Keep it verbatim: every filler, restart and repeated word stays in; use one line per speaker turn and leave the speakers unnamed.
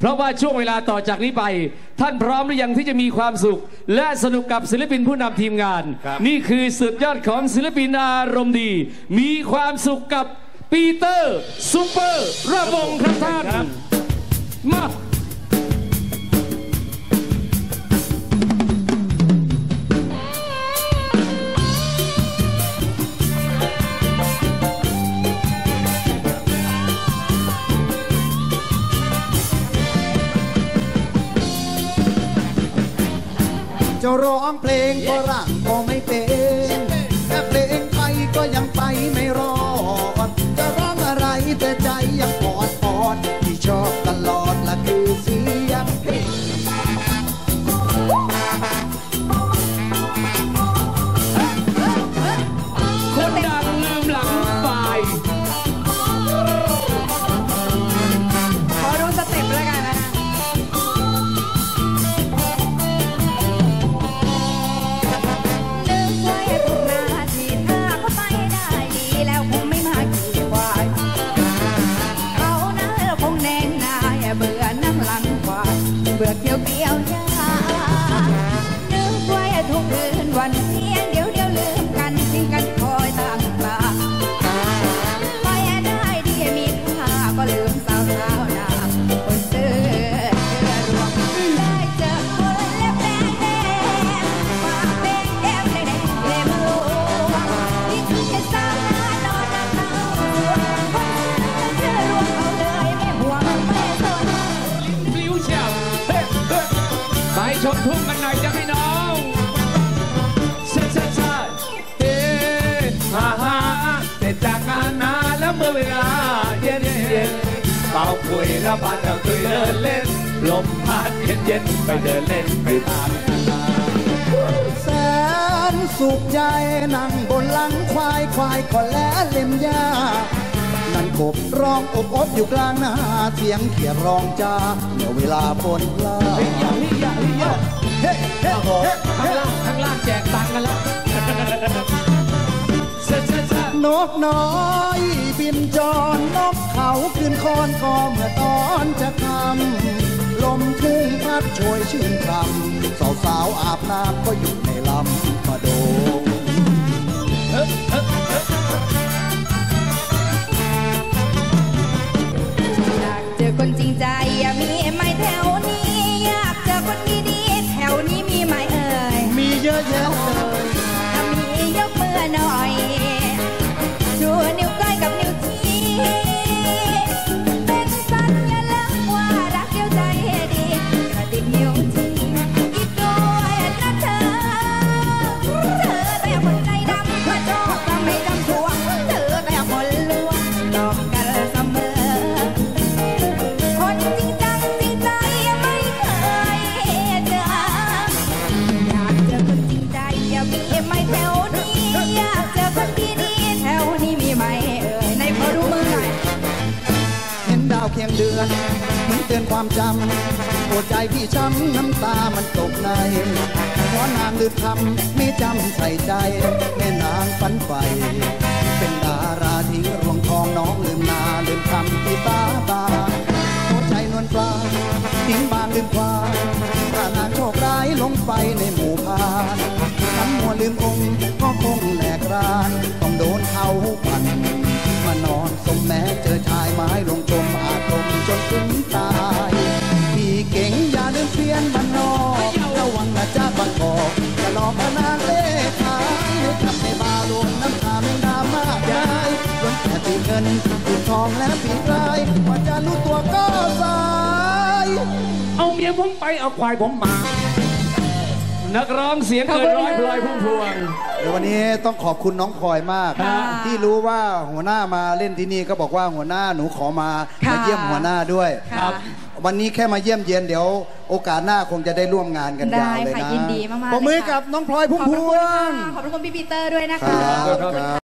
เพราะว่าช่วงเวลาต่อจากนี้ไปท่านพร้อมหรือยังที่จะมีความสุขและสนุกกับศิลปินผู้นำทีมงานนี่คือสุดยอดของศิลปินอารมณ์ดีมีความสุขกับปีเตอร์ซุปเปอร์ระวงครับท่านมา
จะร้องเพลงก็ร่างก็ไม่เป็นแต่เพลงไปก็ยังไปไม่รอดจะร้องอะไรแต่ใจยังปอดปอดที่ชอบตลอดละคือเสียงเพลง
คนดังลืมหลังฝ่าย
ขอดูสเต็ปแล้วกันนะเบื่อเกี่ยวเกี่ยวยานึกไว้ทุกคืนวันเพียงเดี๋ยวเดี๋ยวลืมกันทิ้งกันคอยตั้งตาไปได้ดีมีค่าก็ลืมสาวสาวนาคนเสื้อเสื้อรวงได้เจอคนเล็บแดงแดงปากแดงแก้มแดงแดงเล็บลวงที่ทุกสาวนอนนั่งเท้าคนเสื้อเสื้อรวงเอาเลยไม่ห่วงไม่สน
ลิ้วเชียวไปชมทุ่งกันหน่อยจ้ะพี่น้องเซ่เซ่เซ่เฮ้ฮ่าฮ่าเสร็จจากงานนานแล้วเมื่อเวลาเย็นเย็นเป่าคุยแล้วพัดเราคุยเดินเล่นลมพัดเย็นเย็นไปเดินเล่นไปตาม
แสนสุขใจนั่งบนหลังควายควายก็แลเล็มหญ้านั่นกบร้องอบอบอยู่กลางนาเสียงเขียดร้องจ้าเมื่อเวลาฝนลา
เฮ้ยอย่าเฮ้ยอย่าเฮ้ยอย่าเฮ้ยเฮ้ยข้างล่างข้างล่างแจกตังค์กันแล้ว
นกน้อยบินจรนกเขาขึ้นคอนก็เมื่อตอนจะคำลมทุ่งพัดโชยชื่นคำสาวสาวอาบน้ำก็อยู่ในลำประโดง
อยากเจอคนจริงใจอย่ามีไหมแถวนี้อยากเจอคนดีๆแถวนี้มีไหมเอ่ย
มีเยอะแยะเลย
ถ้ามียกมือหน่อยชูนิ้วก้อยกับนิ้วชี้เป็นสัญลักษณ์ว่ารักเดียวใจดีกระดิกนิ้วชี้อีกด้วยนะเธอเธอแต่คนใจดำมาชอบก็ไม่ดำทวงเธอแต่คนลวงหลอกกันเสมอคนจริงจังจริงใจไม่เคยเจออยากเจอคนจริงใจอย่ามีไม่แถวนี้อยากเจอคนดีๆแถวนี้มีไหมเอ่ยในพอรู้มือหน่อย
เห็นดาวเคียงเดือนมันเตือนความจำปวดใจพี่ช้ำน้ำตามันตกในเพราะนางลืมคำไม่จำใส่ใจแม่นางฝันใฝ่เป็นดาราทิ้งรวงทองน้องลืมนาลืมคำที่ตาบานหัวใจนวลปลาทิ้งบางลืมความถ้านางโชคร้ายลงไปในหมู่พานทำมัวลืมองค์ก็คงแหลกรานต้องโดนเขาปั่นมานอนสมแม้เจอชายไม้ลงจมอาจลมจนถึงตายพี่เก่งอย่าลืมเปลี่ยนบ้านนอกระวังนะจ้าบางกอกจะหลอกนางเล่ขายให้กลับในบาลงน้ำตาไม่น้ำมากยายล้วนแต่ตีเงินตีทองและปีกลายว่าจะรู้ตัวก็สาย
เอาเมียผมไปเอาควายผมมานักร้องเสียงเกินร้อยพลอยพุ่มพวง
เดี๋ยววันนี้ต้องขอบคุณน้องพลอยมากที่รู้ว่าหัวหน้ามาเล่นที่นี่ก็บอกว่าหัวหน้าหนูขอมามาเยี่ยมหัวหน้าด้วยวันนี้แค่มาเยี่ยมเยียนเดี๋ยวโอกาสหน้าคงจะได้ร่วมงานกันยาวเลยนะ
ยินดีมากๆ
ปรบมือกับน้องพลอยพุ่มพวง
ขอบคุณพี่ปีเตอร์ด้วยนะคะ